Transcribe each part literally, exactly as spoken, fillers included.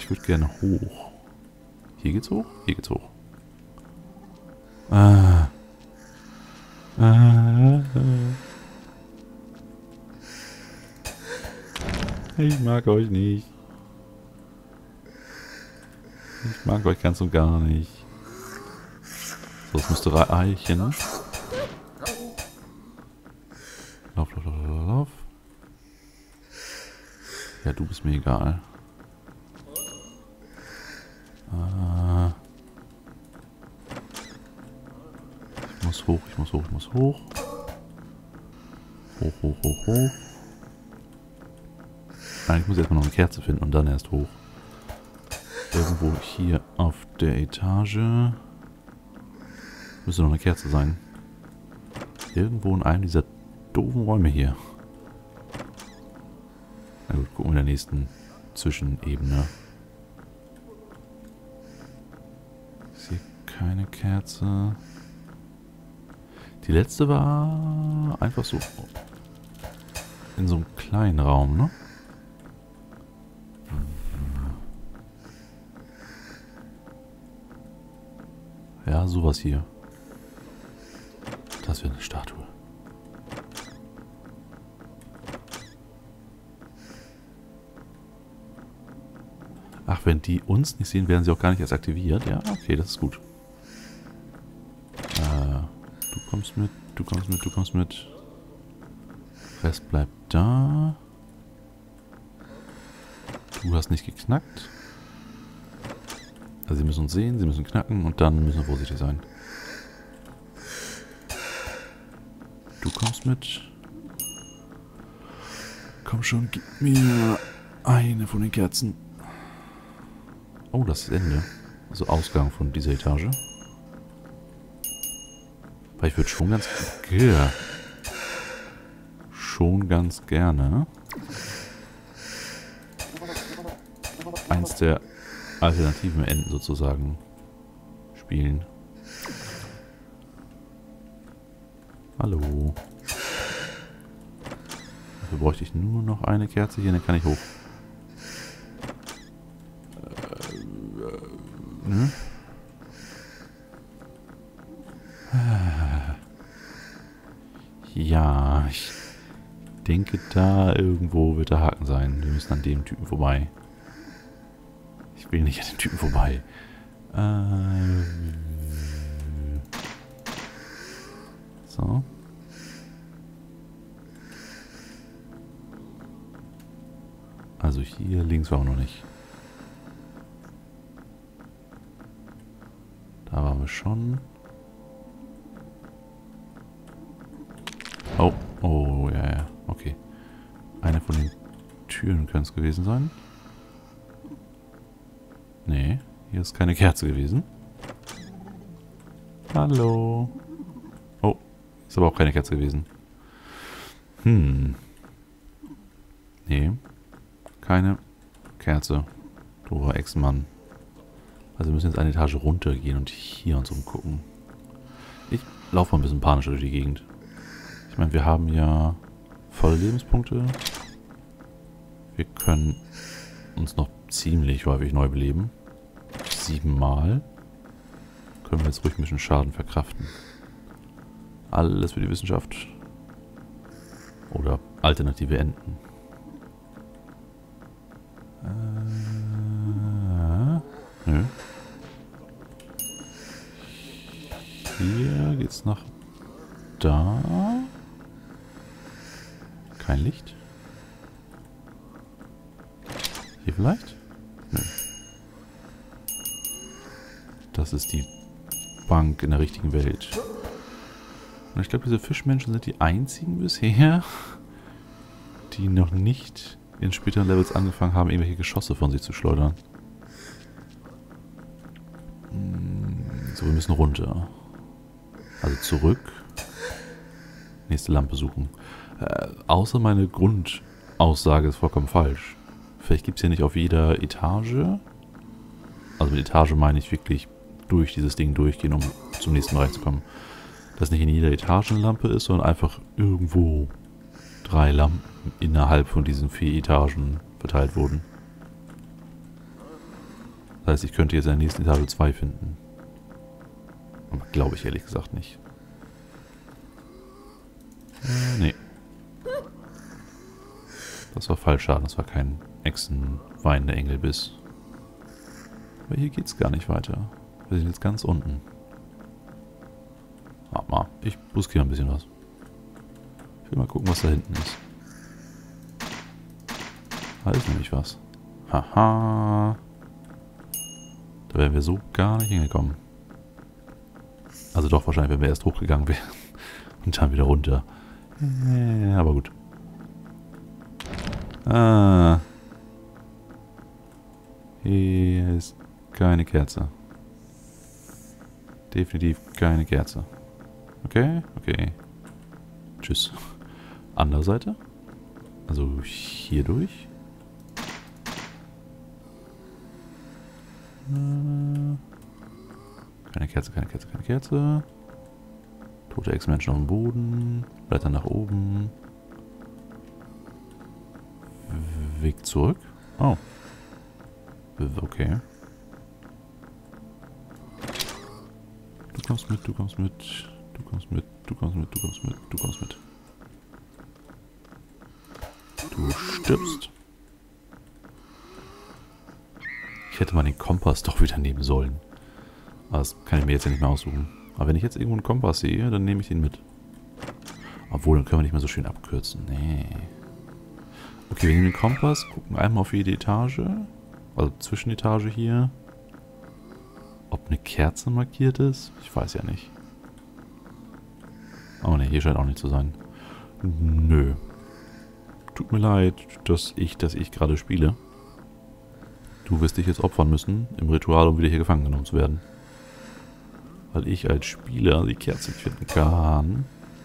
ich würde gerne hoch. Hier geht's hoch? Hier geht's hoch. Ah. Ah. Ich mag euch nicht. Ich mag euch ganz und gar nicht. So, es müsste reichen. Lauf, lauf, lauf, lauf, lauf. Ja, du bist mir egal. Äh ich muss hoch, ich muss hoch, ich muss hoch. Hoch, hoch, hoch, hoch. Nein, ich muss erstmal noch eine Kerze finden und dann erst hoch. Irgendwo hier auf der Etage müsste noch eine Kerze sein. Irgendwo in einem dieser doofen Räume hier. Na gut, gucken wir in der nächsten Zwischenebene. Ist hier keine Kerze. Die letzte war einfach so in so einem kleinen Raum, ne? Ja, sowas hier. Das wäre eine Statue. Ach, wenn die uns nicht sehen, werden sie auch gar nicht erst aktiviert. Ja, okay, das ist gut. Äh, du kommst mit, du kommst mit, du kommst mit. Rest bleibt da. Du hast nicht geknackt. Also sie müssen uns sehen, sie müssen knacken und dann müssen wir vorsichtig sein. Du kommst mit. Komm schon, gib mir eine von den Kerzen. Oh, das ist Ende. Also Ausgang von dieser Etage. Weil ich würde schon ganz... Ja, schon ganz gerne eins der alternativen Enden sozusagen spielen. Hallo. Dafür bräuchte ich nur noch eine Kerze hier, dann kann ich hoch. Äh, ne? Ja, ich denke, da irgendwo wird der Haken sein. Wir müssen an dem Typen vorbei. Ich will nicht an den Typen vorbei. Äh, so. Also hier links war auch noch nicht. Da waren wir schon. Oh, oh, ja, ja, okay. Eine von den Türen könnte es gewesen sein. Nee, hier ist keine Kerze gewesen. Hallo. Oh, ist aber auch keine Kerze gewesen. Hm. Nee, keine Kerze. Doofer Ex-Mann. Also wir müssen jetzt eine Etage runtergehen und hier uns umgucken. Ich laufe mal ein bisschen panisch durch die Gegend. Ich meine, wir haben ja volle Lebenspunkte. Wir können uns noch ziemlich häufig neu beleben. Siebenmal. Können wir jetzt ruhig ein bisschen Schaden verkraften. Alles für die Wissenschaft. Oder alternative Enden. Äh, nö. Hier geht's nach da. Kein Licht. Hier vielleicht? Nö. Das ist die Bank in der richtigen Welt. Und ich glaube, diese Fischmenschen sind die einzigen bisher, die noch nicht in späteren Levels angefangen haben, irgendwelche Geschosse von sich zu schleudern. So, wir müssen runter. Also zurück. Nächste Lampe suchen. Äh, außer meine Grundaussage ist vollkommen falsch. Vielleicht gibt es ja nicht auf jeder Etage. Also mit Etage meine ich wirklich durch dieses Ding durchgehen, um zum nächsten Bereich zu kommen. Dass nicht in jeder Etage eine Lampe ist, sondern einfach irgendwo drei Lampen innerhalb von diesen vier Etagen verteilt wurden. Das heißt, ich könnte jetzt in der nächsten Etage zwei finden. Aber glaube ich ehrlich gesagt nicht. Äh, nee. Das war Fallschaden, das war kein Echsenweinender Engelbiss. Aber hier geht's gar nicht weiter. Wir sind jetzt ganz unten. Warte mal, ich buskiere ein bisschen was. Ich will mal gucken, was da hinten ist. Da ist nämlich was. Haha. Da wären wir so gar nicht hingekommen. Also doch, wahrscheinlich, wenn wir erst hochgegangen wären. Und dann wieder runter. Äh, aber gut. Ah. Hier ist keine Kerze. Definitiv keine Kerze. Okay, okay. Tschüss. Andere Seite. Also hier durch. Keine Kerze, keine Kerze, keine Kerze. Tote Ex-Menschen auf dem Boden. Blätter nach oben. Weg zurück. Oh. Okay. Du kommst mit, du kommst mit. Du kommst mit, du kommst mit, du kommst mit, du kommst mit. Du stirbst. Ich hätte mal den Kompass doch wieder nehmen sollen. Aber das kann ich mir jetzt ja nicht mehr aussuchen. Aber wenn ich jetzt irgendwo einen Kompass sehe, dann nehme ich ihn mit. Obwohl, dann können wir nicht mehr so schön abkürzen. Nee. Okay, wir nehmen den Kompass, gucken einmal auf jede Etage. Also Zwischenetage hier. Ob eine Kerze markiert ist? Ich weiß ja nicht. Oh ne, hier scheint auch nicht zu sein. Nö. Tut mir leid, dass ich, dass ich gerade spiele. Du wirst dich jetzt opfern müssen im Ritual, um wieder hier gefangen genommen zu werden. Weil ich als Spieler die Kerze nicht finden kann.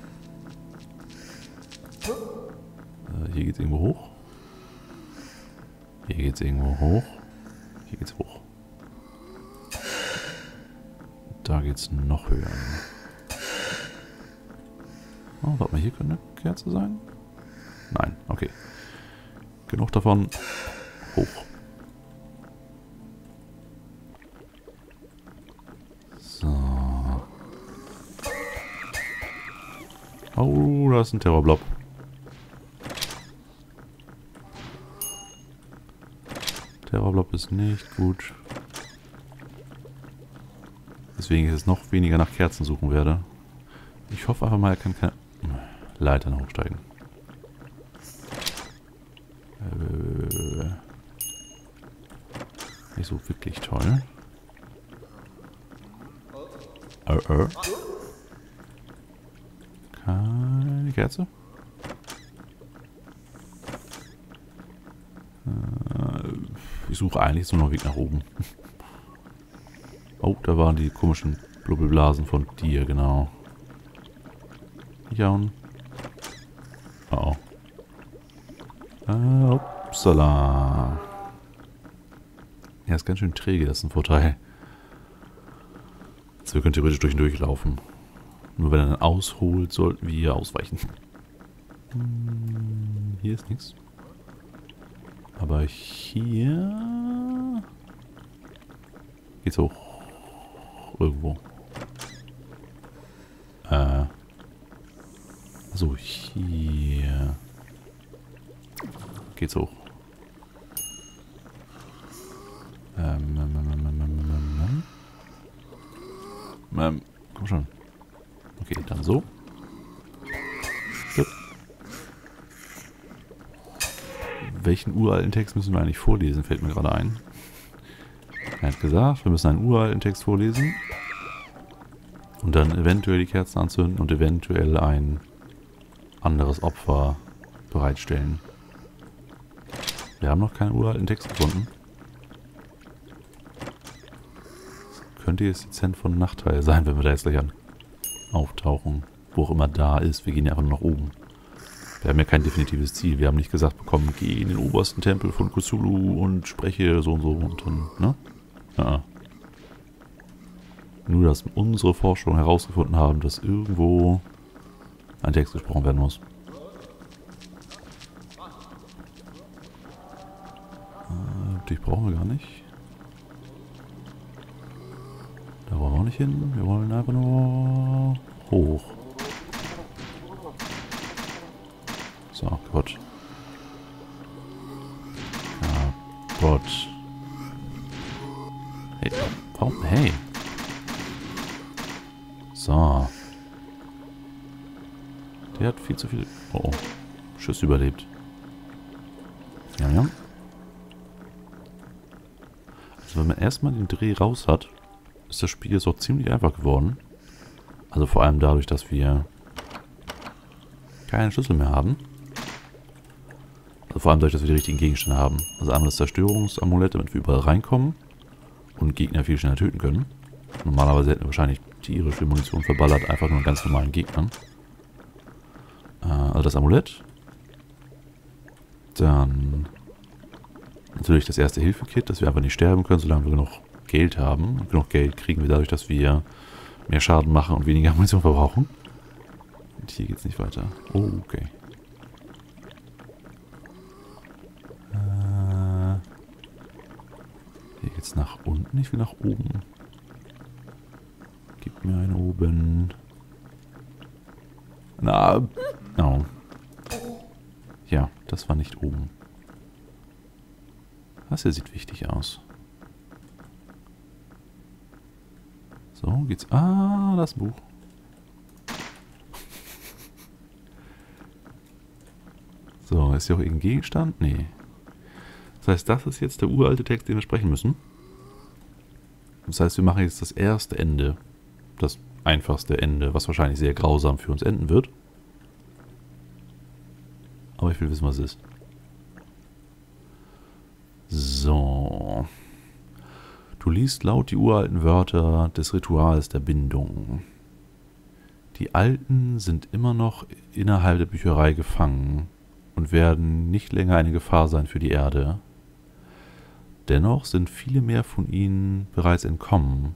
Äh, hier geht's irgendwo hoch. Hier geht's irgendwo hoch. Hier geht's hoch. Da geht's noch höher. Oh, warte mal, hier könnte eine Kerze sein? Nein, okay. Genug davon. Hoch. So. Oh, da ist ein Terrorblob. Terrorblob ist nicht gut. Deswegen ich jetzt noch weniger nach Kerzen suchen werde. Ich hoffe einfach mal, er kann keine Leitern hochsteigen. Äh, nicht so wirklich toll. Äh, äh. Keine Kerze. Äh, ich suche eigentlich so noch einen Weg nach oben. Oh, da waren die komischen Blubbelblasen von dir, genau. Jaun. Oh. Äh, upsala. Ja, ist ganz schön träge, das ist ein Vorteil. Also wir können theoretisch durch ihn durchlaufen. Nur wenn er dann ausholt, sollten wir ausweichen. Hm, hier ist nichts. Aber hier geht's hoch. Irgendwo. Äh. So, hier geht's hoch. Ähm, ähm, ähm, ähm, ähm, ähm, ähm. ähm komm schon. Okay, dann so. Gut. Welchen uralten Text müssen wir eigentlich vorlesen, fällt mir gerade ein. Er hat gesagt, wir müssen einen uralten Text vorlesen. Und dann eventuell die Kerzen anzünden und eventuell ein anderes Opfer bereitstellen. Wir haben noch keinen uralten Text gefunden. Das könnte jetzt dezent von Nachteil sein, wenn wir da jetzt gleich an auftauchen. Wo auch immer da ist. Wir gehen ja einfach nur nach oben. Wir haben ja kein definitives Ziel. Wir haben nicht gesagt bekommen, geh in den obersten Tempel von Cthulhu und spreche so und so und dann, ne? Ja. Nur, dass unsere Forschung herausgefunden haben, dass irgendwo ein Text gesprochen werden muss. Äh, dich brauchen wir gar nicht. nicht hin. Wir wollen einfach nur hoch. So, kaputt. Kaputt. Hey, warum? Hey. So. Der hat viel zu viel... Oh, oh. Schuss überlebt. Ja, ja. Also wenn man erstmal den Dreh raus hat, ist das Spiel jetzt auch ziemlich einfach geworden. Also vor allem dadurch, dass wir keinen Schlüssel mehr haben. Also vor allem dadurch, dass wir die richtigen Gegenstände haben. Also einmal das Zerstörungsamulett, damit wir überall reinkommen und Gegner viel schneller töten können. Normalerweise hätten wir wahrscheinlich tierisch viel Munition verballert, einfach nur ganz normalen Gegnern. Äh, also das Amulett. Dann natürlich das erste Hilfe-Kit, dass wir einfach nicht sterben können, solange wir genug Geld haben. Und genug Geld kriegen wir dadurch, dass wir mehr Schaden machen und weniger Munition verbrauchen. Und hier geht es nicht weiter. Oh, okay. Äh, hier geht's nach unten, ich will nach oben. Gib mir einen oben. Na, oh. Ja, das war nicht oben. Das hier sieht wichtig aus. So, geht's... Ah, das Buch. So, ist hier auch irgendein Gegenstand? Nee. Das heißt, das ist jetzt der uralte Text, den wir sprechen müssen. Das heißt, wir machen jetzt das erste Ende. Das einfachste Ende, was wahrscheinlich sehr grausam für uns enden wird. Aber ich will wissen, was es ist. So. Du liest laut die uralten Wörter des Rituals der Bindung. Die Alten sind immer noch innerhalb der Bücherei gefangen und werden nicht länger eine Gefahr sein für die Erde. Dennoch sind viele mehr von ihnen bereits entkommen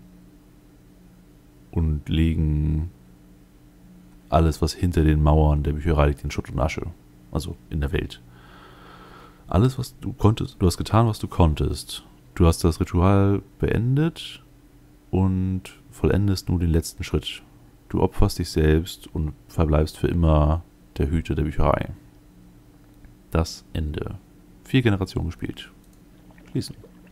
und legen alles, was hinter den Mauern der Bücherei liegt, in Schutt und Asche. Also in der Welt. Alles, was du konntest, du hast getan, was du konntest. Du hast das Ritual beendet und vollendest nun den letzten Schritt. Du opferst dich selbst und verbleibst für immer der Hüter der Bücherei. Das Ende. Vier Generationen gespielt. Schließen.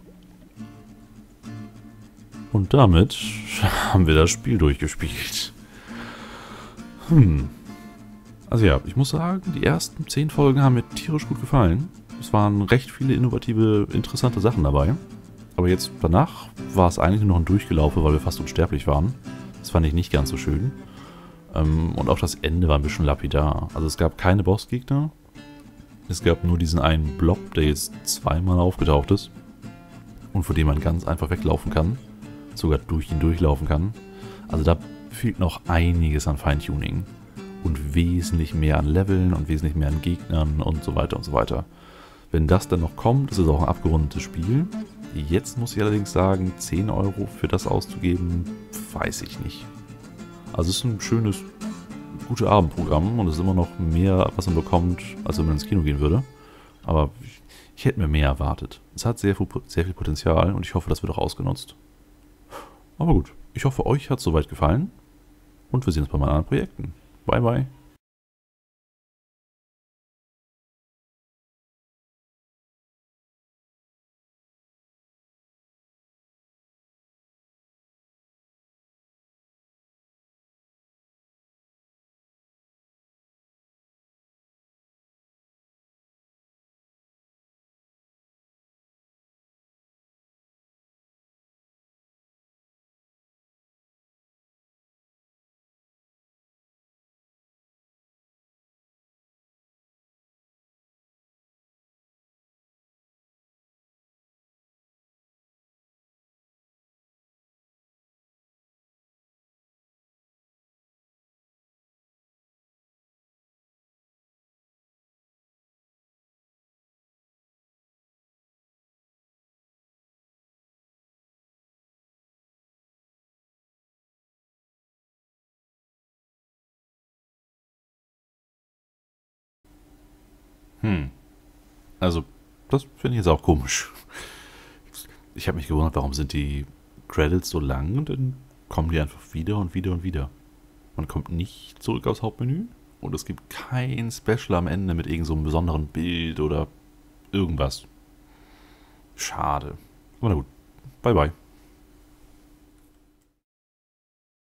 Und damit haben wir das Spiel durchgespielt. Hm. Also ja, ich muss sagen, die ersten zehn Folgen haben mir tierisch gut gefallen. Es waren recht viele innovative, interessante Sachen dabei. Aber jetzt danach war es eigentlich nur noch ein Durchgelaufen, weil wir fast unsterblich waren. Das fand ich nicht ganz so schön. Und auch das Ende war ein bisschen lapidar. Also es gab keine Bossgegner. Es gab nur diesen einen Blob, der jetzt zweimal aufgetaucht ist. Und vor dem man ganz einfach weglaufen kann. Sogar durch ihn durchlaufen kann. Also da fehlt noch einiges an Feintuning. Und wesentlich mehr an Leveln und wesentlich mehr an Gegnern und so weiter und so weiter. Wenn das dann noch kommt, ist es auch ein abgerundetes Spiel. Jetzt muss ich allerdings sagen, zehn Euro für das auszugeben, weiß ich nicht. Also es ist ein schönes, gutes Abendprogramm und es ist immer noch mehr, was man bekommt, als wenn man ins Kino gehen würde. Aber ich, ich hätte mir mehr erwartet. Es hat sehr viel, sehr viel Potenzial und ich hoffe, das wird auch ausgenutzt. Aber gut, ich hoffe, euch hat es soweit gefallen und wir sehen uns bei meinen anderen Projekten. Bye, bye. Hm. Also, das finde ich jetzt auch komisch. Ich habe mich gewundert, warum sind die Credits so lang? Denn kommen die einfach wieder und wieder und wieder. Man kommt nicht zurück aufs Hauptmenü und es gibt kein Special am Ende mit irgend so einem besonderen Bild oder irgendwas. Schade. Aber na gut. Bye bye.